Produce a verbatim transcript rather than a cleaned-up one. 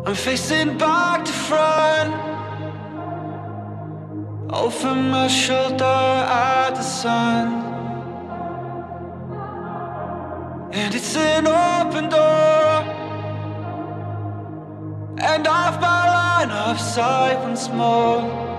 I'm facing back to front, over my shoulder at the sun. And it's an open door, and off my line of sight once more.